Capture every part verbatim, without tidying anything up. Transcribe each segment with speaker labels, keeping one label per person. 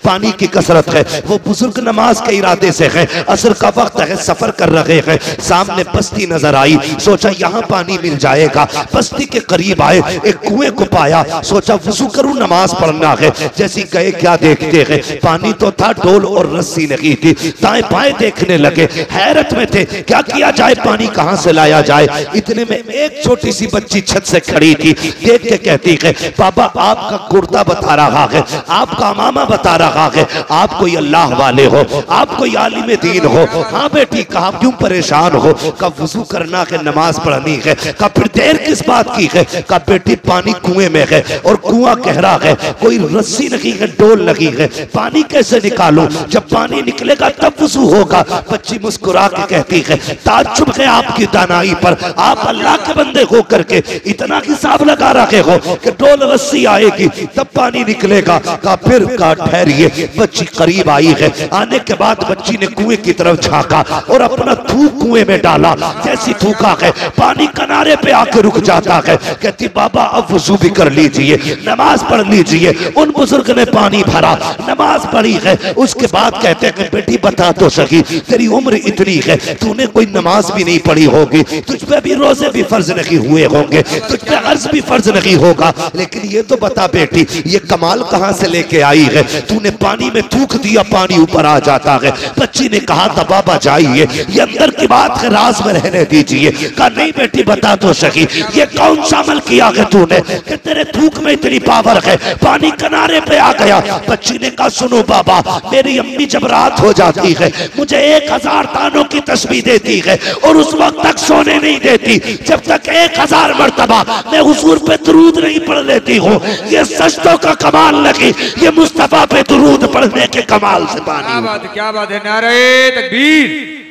Speaker 1: पानी की कसरत है। वो बुजुर्ग नमाज के इरादे से है, असर का वक्त है, सफर कर रहे हैं, सामने बस्ती नजर आई, सोचा यहाँ पानी मिल जाएगा। बस्ती के करीब आए, एक कुएं को पाया, सोचा वुजू करूं, नमाज पढ़ना है। जैसी गए क्या देखते हैं, पानी तो था, डोल और रस्सी नहीं थी। दाएं बाएं देखने लगे, हैरत में थे, क्या किया जाए, पानी कहां से लाया जाए। इतने में एक छोटी सी बच्ची छत से खड़ी थी, देख के कहती है, बाबा आपका कुर्ता बता रहा है, आपका मामा बता रहा है, आप कोई अल्लाह वाले हो, आप कोई आलिम दीन हो। हाँ बेटी, कहा क्यों परेशान हो, कब वुजू करना है, नमाज पढ़नी है, कब फिर देर किस बात की है। कब बेटी पानी कुएं में है और कुआं गहरा है, कोई रस्सी नहीं है, डोल लगी है, पानी कैसे निकालूं, जब पानी निकलेगा तब वुजू होगा। बच्ची मुस्कुरा के कहती है, ताज्जुब है आपकी दानाई पर, आप अल्लाह के बंदे हो करके इतना हिसाब लगा रखे हो कि डोल रस्सी आएगी तब पानी निकलेगा। का फिर का ठहरिए। बच्ची करीब आई है, आने के बाद बच्ची ने कुएं की तरफ झांका और अपना थूक कुएं में डाला। जैसी थूका है, पानी किनारे पे आके रुक जाता है। कहती बाबा अब वुजू भी कर लीजिए, नमाज पढ़ लीजिए। उन बुजुर्ग ने पानी भरा, नमाज पढ़ी है। उसके बाद कहते हैं बेटी बता तो सही, तेरी उम्र इतनी है, तूने कोई नमाज भी नहीं पढ़ी होगी, तुझ पे भी रोजे भी फर्ज नहीं हुए होंगे, तुझ पे अर्ज भी फर्ज नहीं होगा, लेकिन ये तो बता बेटी ये कमाल कहां से लेके आई है, तूने पानी में थूक दिया, पानी ऊपर आ जाता है। बच्ची ने कहा था बाबा जाइए, ये अंदर की बात है, राज में रहने दीजिए। कहा नहीं बेटी बता तो सही, ये कौन सा अमल किया है तूने कि तेरे थूक में इतनी पावर है, पानी किनारे पे आ गया। बच्ची ने कहा सुनो बाबा, मेरी अम्मी जब रात हो जाती है मुझे एक हजार दानों की तस्बीह देती है और उस वक्त तक सोने नहीं देती जब तक एक हजार मर्तबा मैं हुजूर पे दुरूद नहीं पढ़ लेती हूँ। ये सजदों का कमाल लगी, ये मुस्तफा पे दुरूद पढ़ने के कमाल से पानी।
Speaker 2: क्या बात, क्या बात है। नारे तकबीर,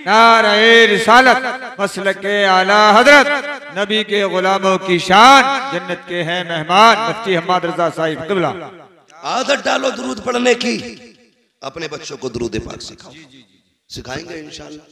Speaker 2: नारे रिसालत, मसलके आला हजरत, नबी के गुलामों की शान, जन्नत के हैं मेहमान, मुफ्ती हम्मद रजा साहिब क़िबला।
Speaker 1: आदत डालो दुरूद पढ़ने की, अपने बच्चों को दुरूद पाक सिखाओ। सिखाएंगे इंशाल्लाह,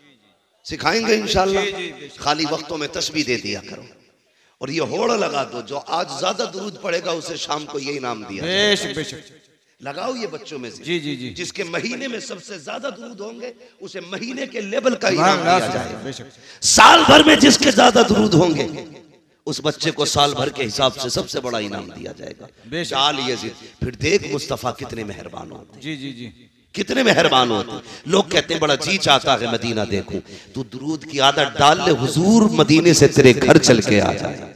Speaker 1: सिखाएंगे इंशाल्लाह। खाली वक्तों में तस्बीह दे दिया करो और ये होड़ लगा दो, जो आज ज्यादा दुरूद पड़ेगा उसे शाम को ये इनाम दिया।
Speaker 2: बेशक बेशक
Speaker 1: लगाओ ये बच्चों में से,
Speaker 2: जी जी जी,
Speaker 1: जिसके महीने में सबसे ज्यादा दुरूद होंगे उसे महीने के लेवल का इनाम दिया जाएगा। साल भर में जिसके ज्यादा दुरूद होंगे उस बच्चे को साल भर के हिसाब से सबसे बड़ा इनाम दिया जाएगा। चाल ये फिर देख मुस्तफा कितने मेहरबान होते, जी जी जी, कितने मेहरबान होते। लोग कहते हैं बड़ा जी चाहता है मदीना देखूं, तू दुरूद की आदत डाल ले, हुजूर मदीने से तेरे घर चल के आ जाए।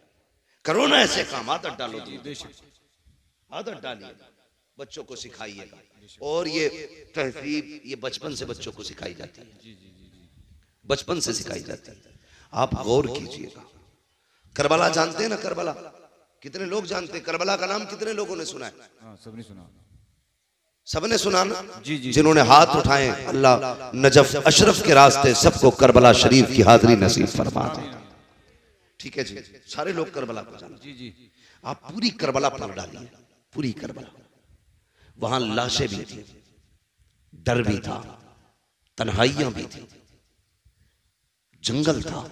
Speaker 1: करो ना ऐसे काम, आदत डालो, आदत डालिए, बच्चों को सिखाइएगा। और ये तहजीब ये बचपन से बच्चों को सिखाई जाती है, बचपन से सिखाई जाती है। आप गौर कीजिएगा, करबला जानते हैं ना, करबला कितने लोग जानते हैं? करबला का नाम कितने लोगों ने सुना है?
Speaker 2: सबने सुना,
Speaker 1: सबने सुना ना?
Speaker 2: जी जी।
Speaker 1: जिन्होंने हाथ उठाए, अल्लाह नजफ अशरफ के रास्ते सबको करबला शरीफ की हाजिरी नसीब फरमा दे। ठीक है जी, सारे लोग करबला को जानते।
Speaker 2: जी जी।
Speaker 1: आप पूरी करबला पढ़ डालिए, पूरी करबला। वहां लाशें भी थी, डर भी था, तन्हाइयां भी थी, जंगल था,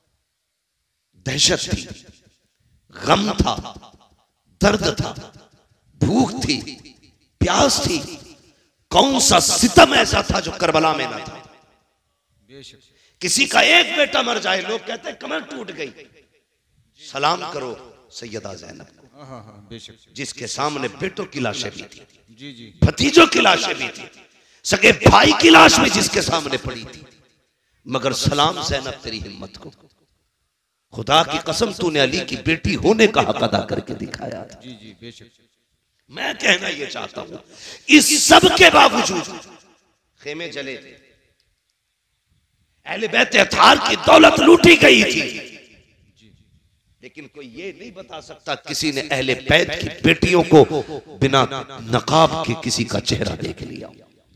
Speaker 1: दहशत थी, गम था, दर्द था, भूख थी, प्यास थी। कौन सा सितम ऐसा था जो करबला में ना था? किसी का एक बेटा मर जाए, लोग कहते हैं कमर टूट गई, सलाम करो सैयदा ज़ैनब को, जिसके सामने बेटों की लाशें भी थी, जी जी, भतीजों की लाशें भी थी, सगे भाई की लाश भी जिसके सामने पड़ी थी, मगर सलाम ज़ैनब तेरी हिम्मत को, खुदा की कसम तूने अली की बेटी होने का हक अदा करके दिखाया था। जी जी बेशक। मैं कहना ये चाहता हूं, इस सब के बावजूद खेमे जले थे, अहले बैत अतार की दौलत लूटी गई थी, लेकिन कोई ये नहीं बता सकता किसी ने अहले बैत की बेटियों को बिना नकाब के किसी का चेहरा देख लिया।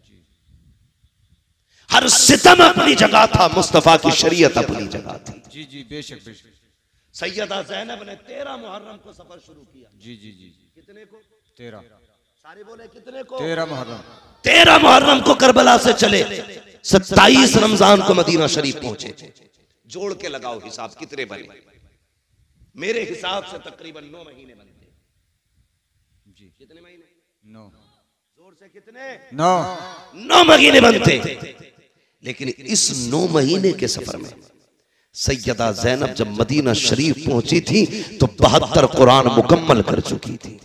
Speaker 1: हर सितम अपनी जगह था, मुस्तफा की शरीयत अपनी जगह थी। जी जी बेशक बेशक। सैयदा ज़ैनब ने तेरह मुहर्रम को सफर शुरू किया। जी जी जी। कितने को? तेरह। सारे बोले कितने को? तेरह मुहर्रम। तेरह मुहर्रम को करबला से चले, सत्ताईस रमजान को मदीना शरीफ पहुंचे। जोड़ के लगाओ हिसाब कितने बने? मेरे हिसाब से तकरीबन नौ महीने बनते। जी कितने महीने? नौ। से कितने?
Speaker 2: नौ
Speaker 1: नौ महीने बनते। लेकिन इस नौ महीने के सफर में सैयदा ज़ैनब जब मदीना शरीफ पहुंची थी तो बहत्तर कुरान मुकम्मल कर चुकी थी।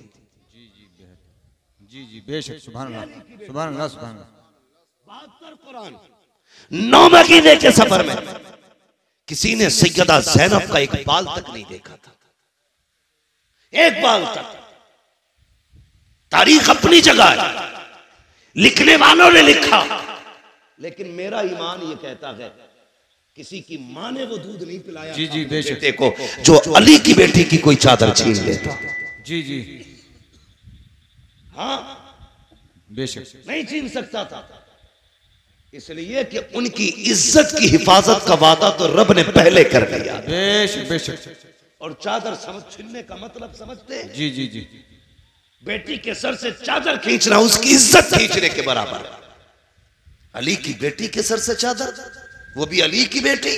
Speaker 2: जी जी बेशक, सुभान अल्लाह, सुभान अल्लाह, सुभान अल्लाह।
Speaker 1: बहत्तर कुरान नौ महीने के सफर में किसी ने सैयदा ज़ैनब का एक बाल तक नहीं देखा था, एक बाल तक। तारीख अपनी जगह है, लिखने वालों ने लिखा, लेकिन मेरा ईमान ये कहता है किसी की मां ने वो दूध नहीं पिलाया
Speaker 2: जी जी बेशक,
Speaker 1: बेटे को जो अली की बेटी की कोई चादर छीन लेता।
Speaker 2: जी जी
Speaker 1: हाँ
Speaker 2: बेशक,
Speaker 1: नहीं छीन सकता था, इसलिए कि उनकी इज्जत की हिफाजत का वादा तो रब ने पहले कर दिया।
Speaker 2: बेशक बेशक।
Speaker 1: और चादर समझ छीनने का मतलब समझते हैं?
Speaker 2: जी जी जी,
Speaker 1: बेटी के सर से चादर खींचना उसकी इज्जत खींचने के बराबर। अली की बेटी के सर से चादर, वो भी अली की बेटी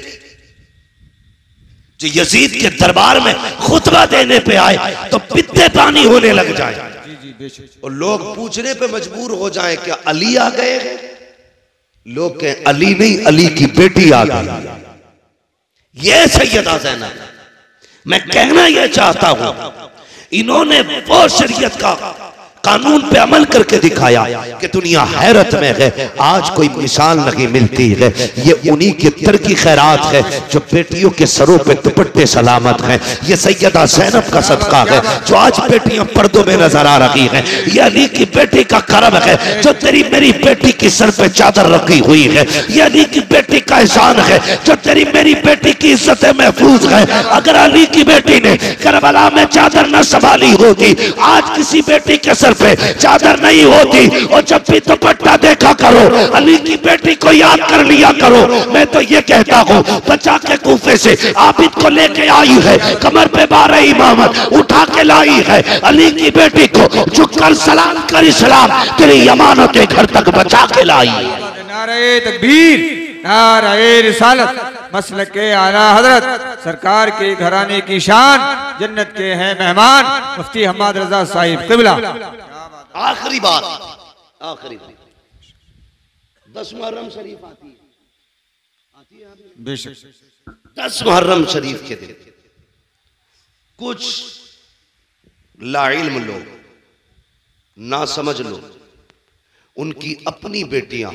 Speaker 1: जो यजीद के दरबार में खुतबा देने पे आए तो पित्ते पानी होने लग जाए।
Speaker 2: जी जी बेशक।
Speaker 1: और लोग पूछने पे मजबूर हो जाए क्या अली आ गए हैं? लोग कहें अली नहीं, अली की बेटी आ गई। ये सैयदा ज़ैनब। मैं कहना यह चाहता हूं, इन्होंने वो शरीयत का कानून पे अमल करके दिखाया कि दुनिया हैरत में है। आज कोई मिसाल नहीं मिलती है। ये उन्हीं की तरकी खैरात है जो बेटियों के सरों पे दुपट्टे सलामत हैं। ये सैयदा ज़ैनब का सदका है जो आज बेटियां पर्दों में नजर आ रही हैं। ये अली की बेटी का करम है जो तेरी मेरी बेटी की सर पे चादर रखी हुई है। ये अली की बेटी का एहसान है जो तेरी मेरी बेटी की इज्जत महफूज है। अगर अली की बेटी ने करबला में चादर न संभाली होती, आज किसी बेटी के सर पे चादर नहीं होती। और जब भी दुपट्टा देखा करो, अली की बेटी को याद कर लिया करो। मैं तो ये कहता हूँ, बचा के कूफे से आबिद को लेके आई है, कमर पे बारह इमामत उठा के लाई है। अली की बेटी को झुककर सलाम कर इस्लाम तेरी अमानत के घर तक बचा के लाई है।
Speaker 2: नारे तकबीर, नारे रिसालत, मसलके आला हजरत सरकार के घराने की शान, जन्नत के हैं मेहमान मुफ्ती हम्माद रजा साहिब क़िबला।
Speaker 1: आखिरी बात, आखिरी बात, दस मुहर्रम शरीफ आती है, आती है
Speaker 2: बेशक।
Speaker 1: दस मुहर्रम शरीफ के दिन कुछ लाइल्म लोग, ना समझ लोग, उनकी अपनी बेटियां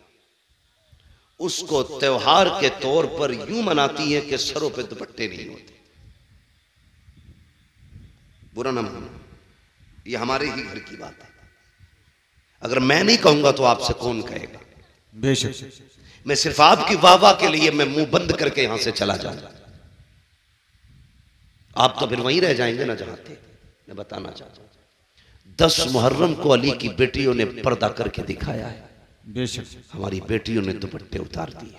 Speaker 1: उसको त्योहार के तौर पर यूं मनाती हैं कि सरों पे दुपट्टे नहीं होते। बुरा ना मानो, ये हमारे ही घर की बात है। अगर मैं नहीं कहूंगा तो आपसे कौन कहेगा?
Speaker 2: बेशक।
Speaker 1: मैं सिर्फ आपकी वाह वाह के लिए मैं मुंह बंद करके यहां से चला जाऊंगा, आप तो फिर वहीं रह जाएंगे ना जहां थे। मैं बताना चाहता हूं, दस मुहर्रम को अली की बेटियों ने पर्दा करके दिखाया है।
Speaker 2: बेशक।
Speaker 1: हमारी बेटियों ने दुपट्टे उतार दिए।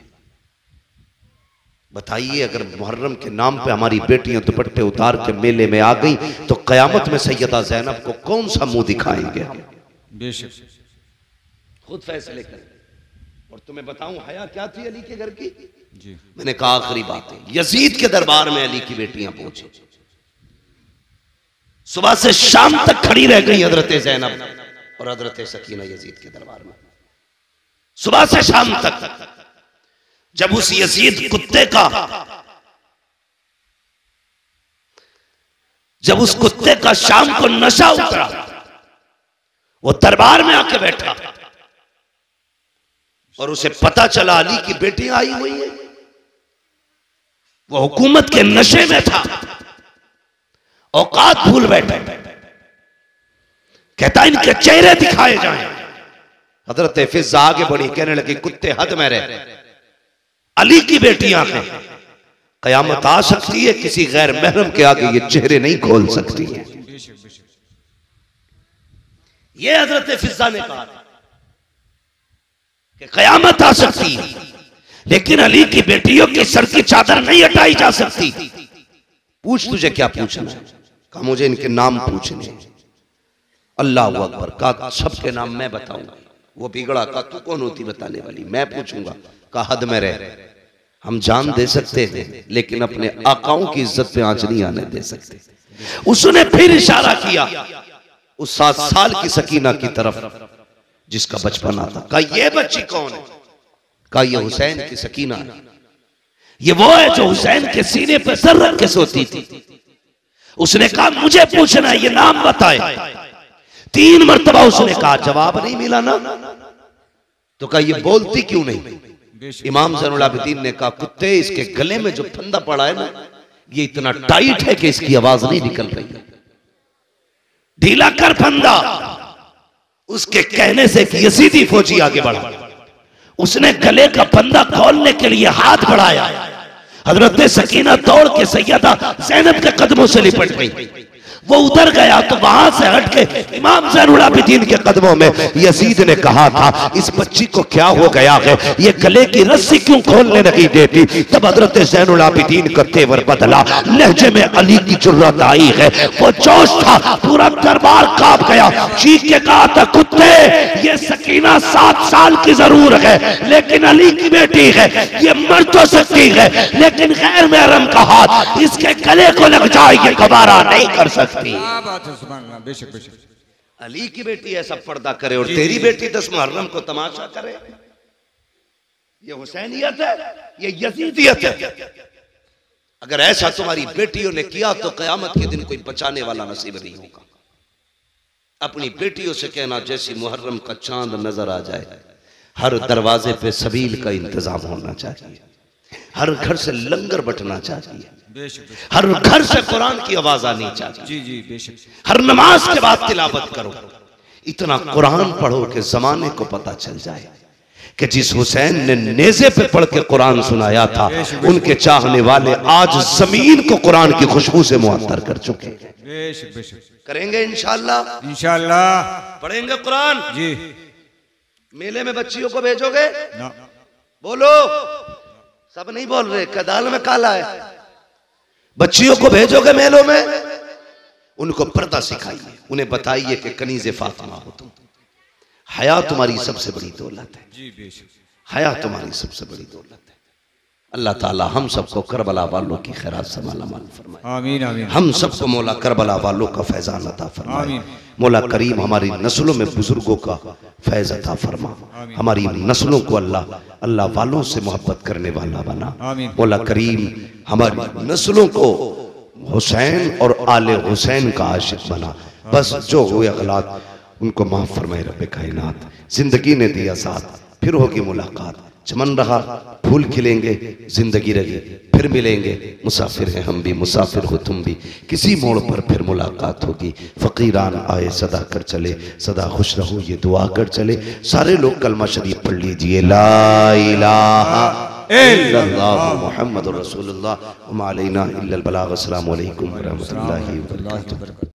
Speaker 1: बताइए, अगर मुहर्रम के नाम पे हमारी बेटियां दुपट्टे उतार के मेले में आ गई तो कयामत में सैयदा ज़ैनब को कौन सा मुंह दिखाएंगे हम?
Speaker 2: बेशक।
Speaker 1: खुद फैसले करें। और तुम्हें बताऊं हया क्या थी अली के घर की?
Speaker 2: जी।
Speaker 1: मैंने कहा आखिरी बात है, यजीद के दरबार में अली की बेटियां पहुंची, सुबह से शाम तक खड़ी रह गई हजरत ज़ैनब और हजरत सकीना यजीद के दरबार में, सुबह से शाम तक। जब उस यजीद कुत्ते का जब उस कुत्ते का शाम को नशा उतरा, वो दरबार में आके बैठा और उसे पता चला अली की बेटियां आई हुई हैं, वो हुकूमत के नशे में था, औकात भूल बैठे। कहता इनके चेहरे दिखाए जाएं। हजरत फिजा आगे बढ़ी, कहने लगी कुत्ते हद में रहे, अली की बेटियां हैं, कयामत आ सकती है, किसी गैर महरम के आगे ये चेहरे नहीं खोल सकती है। ये हजरत फिजा ने कहा कि कयामत आ सकती है, लेकिन अली की बेटियों के सर की चादर नहीं हटाई जा सकती। पूछ, तुझे क्या पूछना है? कहा मुझे इनके नाम पूछने। अल्लाह अकबर। कहा सबके नाम मैं बताऊंगा। वो बिगड़ा, कहा तू कौन होती बताने वाली? मैं पूछूंगा। कहा हद में रह, हम जान दे सकते हैं लेकिन अपने आकाओं की इज्जत पे आंच नहीं आने दे सकते। उसने फिर इशारा किया उस सात साल की सकीना की तरफ जिसका बचपन आता। कहा ये बच्ची कौन है? कहा ये हुसैन की सकीना है, ये वो है जो हुसैन के सीने पर सर रख के सोती थी। उसने कहा मुझे पूछना है, ये नाम बताए। तीन मर्तबा उसने कहा, जवाब नहीं मिला ना। तो कहा ये बोलती क्यों नहीं? इमाम ज़ैनुल आबिदीन ने कहा कुत्ते, इसके गले में जो फंदा पड़ा है ना, ये इतना टाइट है कि इसकी आवाज नहीं निकल रही है। ढीला कर फंदा। उसके कहने से यजीदी फौजी आगे बढ़ा। उसने गले का फंदा खोलने के लिए हाथ बढ़ाया। हजरत सकीना दौड़ के सैयदा ज़ैनब के कदमों से लिपट गई। वो उधर गया तो वहां से हट के इमाम ज़ैनुल आबिदीन के कदमों में यजीद ने कहा था, इस बच्ची को क्या हो गया है, ये गले की रस्सी क्यों खोलने नहीं देती? तब हजरत ज़ैनुल आबिदीन का तेवर बदला, लहजे में अली की जुर्रत आई है। वो जोश था, पूरा दरबार कांप गया। चीख के कहा था, कुत्ते, ये सकीना सात साल की जरूर है लेकिन अली की बेटी है, ये मर तो सकती है लेकिन गैर महरम का हाथ इसके गले को लग जाए, ये गवारा नहीं कर सकती।
Speaker 2: बात है, सुभान अल्लाह, बेशक बेशक।
Speaker 1: अली की बेटी ऐसा पर्दा करे और तेरी बेटी दस मुहर्रम को तमाशा करे, ये हुसैनियत है, ये यजीदियत है। अगर ऐसा तुम्हारी बेटियों ने किया तो कयामत के दिन कोई बचाने वाला नसीब नहीं होगा। अपनी बेटियों से कहना, जैसी मुहर्रम का चांद नजर आ जाए, हर दरवाजे पे सबील का इंतजाम होना चाहिए, हर घर से लंगर बटना चाहिए, हर घर से कुरान की आवाज आनी चाहिए।
Speaker 2: जी जी बेशक।
Speaker 1: हर नमाज के बाद तिलावत करो, इतना कुरान पढ़ो कि जमाने को पता चल जाए कि जिस हुसैन ने नेज़े पे पढ़ के कुरान सुनाया था, उनके चाहने वाले आज जमीन को कुरान की खुशबू से मुअत्तर कर चुके हैं।
Speaker 2: बेशक बेशक।
Speaker 1: करेंगे इंशाअल्लाह,
Speaker 2: इंशाअल्लाह
Speaker 1: पढ़ेंगे कुरान।
Speaker 2: जी।
Speaker 1: मेले में बच्चियों को भेजोगे
Speaker 2: ना?
Speaker 1: बोलो, सब नहीं बोल रहे, कदाल में काला है। बच्चियों को भेजोगे मेलों में, उनको पर्दा सिखाइए, उन्हें बताइए कि कनीज़े फातिमा हो तुम। हया तुम्हारी सबसे बड़ी दौलत है।
Speaker 2: जी बेशक।
Speaker 1: हया तुम्हारी सबसे बड़ी दौलत है। अल्लाह ताला हम सबको करबला वालों की खैरात से मालामाल फरमाए।
Speaker 2: आमीन आमीन।
Speaker 1: हम सबको मौला करबला वालों का फैजान अता फरमाए।
Speaker 2: आमीन।
Speaker 1: मौला करीम हमारी नस्लों में बुजुर्गों का फैज अता फरमा। हमारी नस्लों को अल्लाह अल्लाह वालों से मोहब्बत करने वाला बना। मौला करीम हमारी नस्लों को हुसैन और आले हुसैन का आशिक बना। बस जो हुए अगलात उनको माफ फरमाए रब्बे कायनात। जिंदगी ने दिया साथ, फिर होगी मुलाकात। चमन रहा, फूल खिलेंगे, जिंदगी रही, फिर मिलेंगे। मुसाफिर हैं हम भी, मुसाफिर हो तुम भी, किसी मोड़ पर फिर मुलाकात होगी। फकीरान आए सदा कर चले, सदा खुश रहो ये दुआ कर चले। सारे लोग कलमा शरीफ पढ़ लीजिए, ला इलाहा इल्लल्लाह मुहम्मदुर रसूलुल्लाह व मा अलैना इल्लल बलाग। अस्सलामु अलैकुम व रहमतुल्लाहि व बरकातुहू।